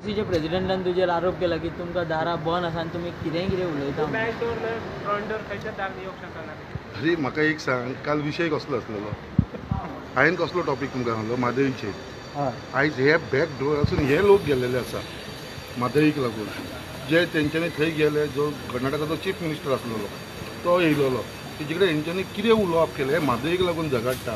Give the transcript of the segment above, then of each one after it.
तुझे प्रेसिडेंटान तुजेर आरोप केला की तुमकां दारां बंद आसा आनी तुमी कितें कितें उलयता. अरे म्हाका एक सांग, काल विशय कसलो आसलेलो? हांवें कसलो टॉपीक तुमकां सांगलो? म्हादईचे. आयज हे बॅक डोरासून हे लोक गेलेले आसा म्हादईक लागून, जे तेंच्यांनी थंय गेले. जो कर्नाटकाचो चीफ मिनिस्टर आसलेलो तो येयलोलो, तेजे कडेन हेंच्यांनी कितें उलोवप केलें? हे म्हादईक लागून झगडटा,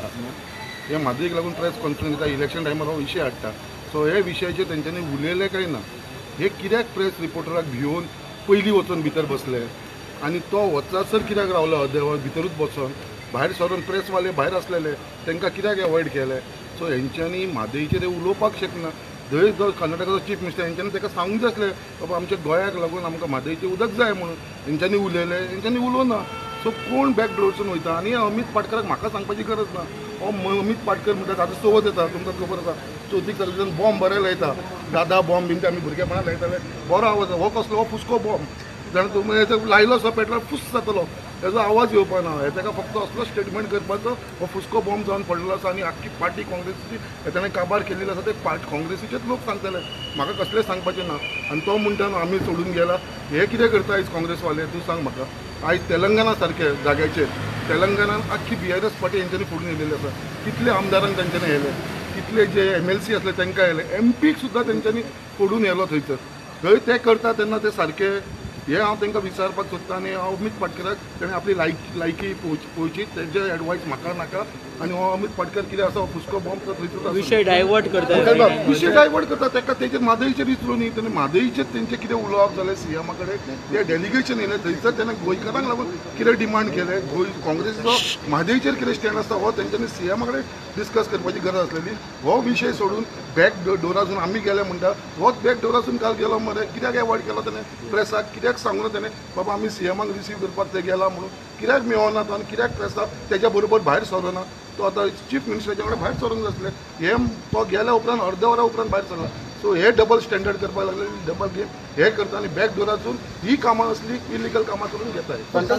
हे म्हादईक लागून प्रेस कॉन्फरन्स दिता, इलेक्शन टायमार हो विशय हाडटा. सो हे विशयाचेर तेंच्यांनी उलयलें काय ना? हे कित्याक प्रेस रिपोर्टराक भिवन पयलीं वचून भितर बसले आनी तो वचसर कित्याक रावलो अर्देवर भितरूच बसून? भायर सरून प्रेसवाले भायर आसलेले, तांकां कित्याक एवॉयड केलें? सो हेंच्यांनी म्हादईचेर उलोवपाक शकना. थंय जो कर्नाटकाचो चीफ मिनिस्टर हेंच्यांनी ताका सांगूंक जाय आसलें, बाबा आमच्या गोंयाक लागून आमकां म्हादईचें उदक जाय म्हणून. हेंच्यांनी उलयलें, हेंच्यांनी उलोवना. सो कोण बॅक डोरसून वयता? आनी अमित पाटकराक म्हाका सांगपाची गरज ना. हो अमित पाटकर म्हणटा ताजो चवथ येता, तुमकां खबर आसा. चवथीक ताजो बॉम्ब बरें लायता, दादा बॉम्ब बीन ते आमी भुरगेपणांत लायताले, बरो आवाज. हो कसलो? हो फुस्को बॉम्ब जाणा तुमी. हेजो लायलो असो पेटल्यार फुस जातलो, हेजो आवाज येवपाना. हे ताका फक्त असलो स्टेटमेंट करपाचो, हो फुस्को बॉम्ब जावन पडलेलो आसा आनी आख्खी पार्टी काँग्रेसीची ताणें काबार केल्ली आसा. ते काँग्रेसीचेच लोक सांगतले, म्हाका कसलें सांगपाचें ना. आनी तो म्हणटा आमी सोडून गेला. हे कितें करता आयज काँग्रेसवाले? तूं सांग म्हाका. आयज तेलंगणा सारके जाग्याचेर, तेलंगणान आख्खी BRS पार्टी हेंच्यांनी फोडून येयलेली आसा. कितले आमदारांक तेंच्यांनी येयले, कितले जे MLC आसले तांकां येयले, MPक सुद्दां तेंच्यांनी फोडून येयलो थंयसर. थंय ते करता तेन्ना ते सारके. हे हांव तांकां विचारपाक सोदतां आनी हांव अमित पाटकराक ताणें आपली लायकी पळोवची, तेजे एडवायस म्हाका नाका. आनी हो अमित पाटकर कितें आसा, फुस्को बॉम्ब तो थंयसर विशय डायवर्ट करता, विशय डायवर्ट करता. ताका तेजेर म्हादईचेर विचारूं न्ही. तेणें म्हादईचेर तेंचें कितें उलोवप जालें CMा कडेन. ते डेलिगेशन येयलें थंयसर, तेणें गोंयकारांक लागून कितें डिमांड केलें, काँग्रेसीचो म्हादईचेर कितें स्टँड आसता हो तेंच्यांनी CMा कडेन डिस्कस करपाची गरज आसलेली. हो विशय सोडून बॅक डोरासून आमी गेले म्हणटा. होच बॅक डोरासून काल गेलो मरे. कित्याक एवॉयड केलो ताणें प्रेसाक? कित्याक सांगून ताणें बाबा आमी CMाक रिसीव करपाक ते गेला म्हणून? कित्याक मेळोना तो? आनी कित्याक प्रेसाक तेज्या बरोबर भायर सरोना? तो आतां चीफ मिनिस्टराच्या कडेन भायर सरूंक जाय आसलें. हे तो गेल्या उपरांत अर्द्या वरा उपरांत भायर सरला. सो हे डबल स्टँडर्ड करपाक लागले, डबल गेम हे करता. आनी बॅक डोरासून ही कामां असली इलिगल कामां करून घेताय.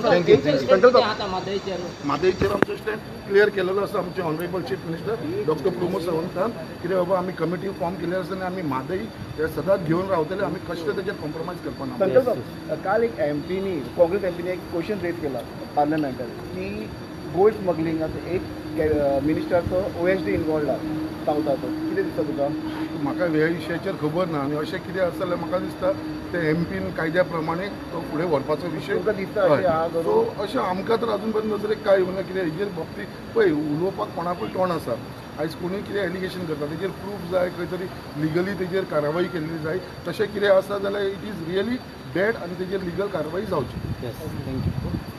म्हादईचेर आमचो स्टँड क्लियर केलेलो आसा आमचे honourable chief minister doctor Pramod सावंतान. कित्याक बाबा आमी कमिटी फॉर्म केले आसा आनी आमी म्हादई हे सदांच घेवन रावतले. आमी कशें तेजेर कॉम्प्रोमायज करपाना. काल एक MPनी, काँग्रेस MPनी एक क्वेश्चन रेज केला पार्लमेंटात की गोल्ड स्मगलिंगाचो एक मिनिस्टरचो OSD इनवॉल्ड आसा सावथाचो. कितें दिसता तुका? म्हाका ह्या विशयाचेर खबर ना. आनी अशें कितें आसा जाल्यार म्हाका दिसता ते MPन कायद्या प्रमाणे तो फुडें व्हरपाचो विशय. सो अशें आमकां तर अजून पर्यंत नजरेक कांय येवना. कित्याक हेजेर बाबतींत पळय उलोवपाक कोणाकूय तोंड आसा. आयज कोणूय कितें एलिगेशन करता तेजेर प्रूफ जाय, खंय तरी लिगली तेजेर कारवाई केल्ली जाय. तशें कितें आसा जाल्यार इट इज रियली बॅड आनी तेजेर लिगल कारवाई जावची. थँक्यू.